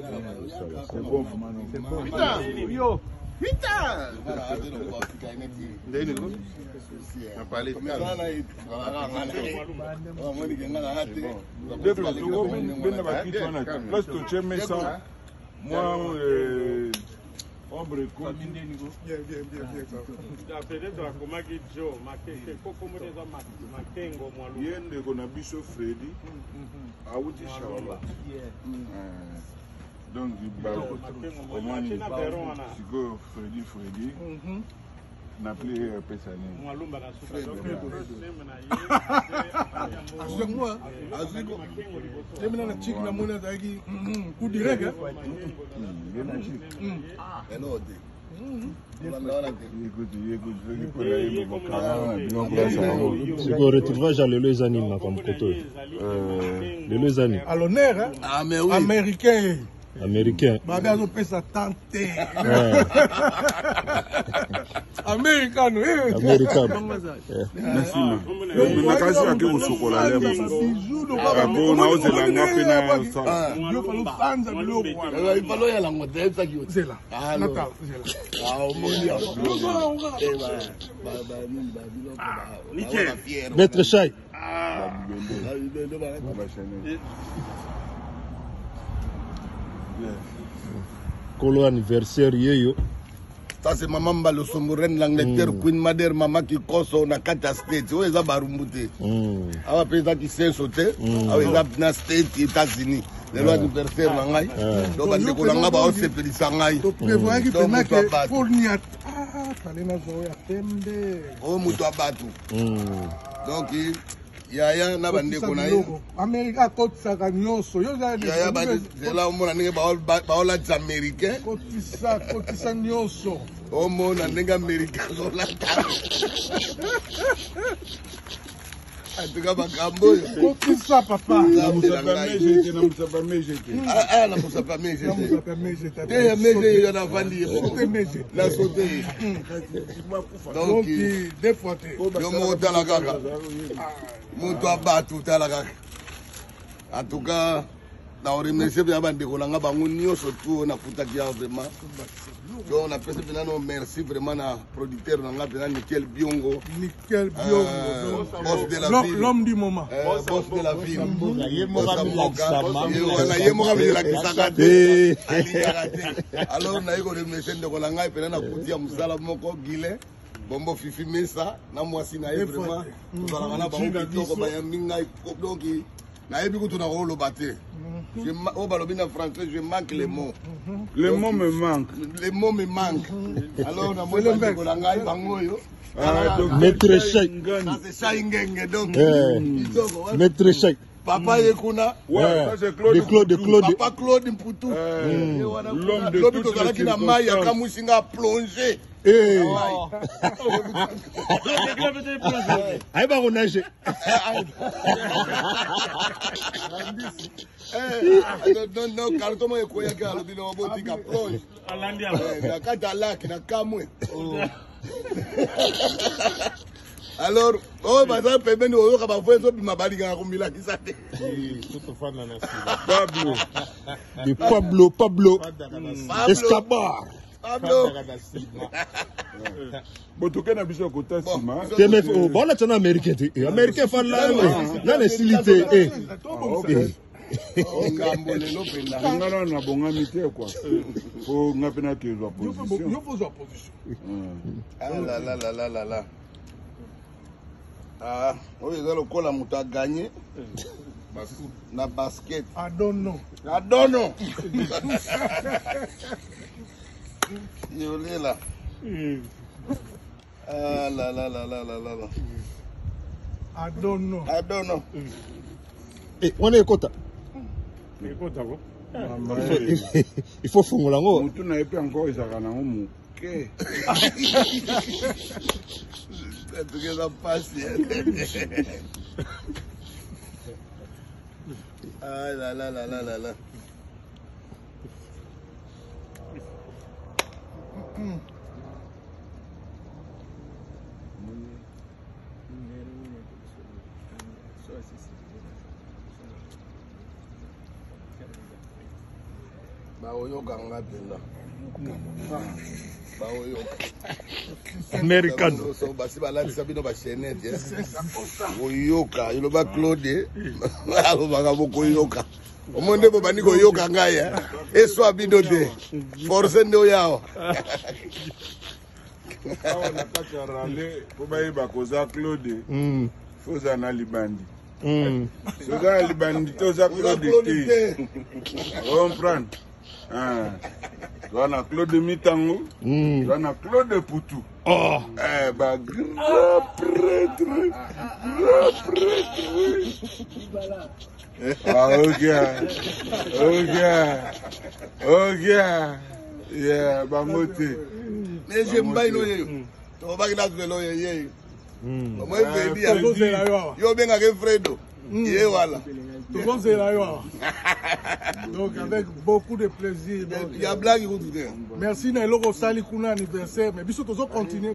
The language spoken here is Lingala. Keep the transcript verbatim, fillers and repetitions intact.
C'est bon. C'est bon. Putain, yo. Putain. On parler de ça. Moi, ombre bien, bien, bien, bien. Peut-être comment que Joe, Makengo, comment les hommes Makengo, moi, le qu'on a biso Freddy, a outi Shawala. Donc, il va au moins, il va Freddy, Freddy. Na appelé Pessané. Moi, l'homme a souffert. Moi, je me suis dit, je coup direct. Si vous retrouvez Jean le Lezani comme côté. Le Lezani. À l'honneur, américain. Américain. Babazo peut sa tante. Américain. Américain. Merci. Na kazi yake usokola leo. Bon na ozela ngapi na sa. Yo falo sanza biloko wana. Ifalo ya lango tesa kiyo. Zela. Ah nata zela. Ah omoni ya. Eh ba ba ni ba biloko ba. Nickel. Maître Chai. Ah. Colo anniversaire yeyo. Ça c'est maman Mbalo Somboren l'Angleterre Queen Mother maman qui koso na kata state. O eza barumbute. Awa pesa qui sait sauter. Awa eza na state États-Unis. Le anniversaire na ngai. Donc ande ko nga ba o sepelisa ngai. To prévoir ki pena ke pour ni ah kalena zo ya tembe. O muto abatu. Donc yaya na bande ko na ye America kotisaka nyonso yo za yaya ba zela omona ndenge baola ti américain kotisa kotisa nyonso omona ndenge américain zolata atuka bakambo oyo kotisa papa na musapa mejete ah na musapa mejete te ya mejete yo na vandi na sote donc deux fois te yo mo tala kaka moto abatu tala kaka en tout cas na remercier bien bandeko na nga bango nyonso tu na futaki ya vraiment donc na pese bien no merci vraiment na producteur na nga bien Nickel Biongo Nickel Biongo boss de la ville l'homme du moment boss de la ville na yemo kamila la kisakate alors na yiko remercier ndeko na nga pe na kutia musala moko gile Bombo Fifi Mesa na mwasi na ye vraiment tozalaka na bango kitoko bayambi ngai donc nayebi kutu na koloba te o balobi na français je manque les mots les mots me manquent les mots me manquent alors na mwele mbeko na ngai bango yo Maître Chai c'est Chai Ngenge donc Maître Chai Papa Yekuna, ouais, ça c'est Claude. Claude, Claude. Papa Claude Mputu. L'homme de toutes les circonstances. Il a Kamusinga plongé. Eh. Aïe bah on a nagé. Non non, quand on est quoi il y a le bilan botique à plonge. La Katala qui n'a Kamwe. Alors, oh, bah ça peut bien nous avoir fait ça puis ma balle a combien qui ça fait. Pablo, de Pablo, Pablo, Escobar. Pablo. Bon, tu connais bien côté Sima. C'est mais bon là tu es américain, américain fan là, là les silité. Eh. Non non na bonga mité quoi. Faut ngapena que zo position. Yo faut zo position. Ah là là là là là là. Ah, oui, le col a muta gagné. Na basket. I don't know. I don't know. Yo là. Ah là là là là là là. I don't know. I don't know. Eh, on est kota. Mais kota quoi? Il faut fondre là haut. Mutu na epe encore ezaka na mu. Ok. Tu que ça passe. Ah là là là là là là. baoyokanga mpena baoyoka americano basi balatisa bino bachenete koyoka iloba claude alobaka bokoyoka omo nde bobandi koyoka ngai eswa bino te force nde oyo awa awa na kati ya rale po bayeba koza claude foza na libandi soza na libandi te oza claude te comprendre toza na claude mitango toza na claude putu ba grand prêtre grand prêtre ah ok ok ok yeah bango te mais j'aime pas ino yeyo tobaki na lelo yeyo moi vendi yo benga ke Fredo ye wala donc avec beaucoup de plaisir. Il y a blague. Merci Nailo Rosali Kuna anniversaire mais biso tozo continuer.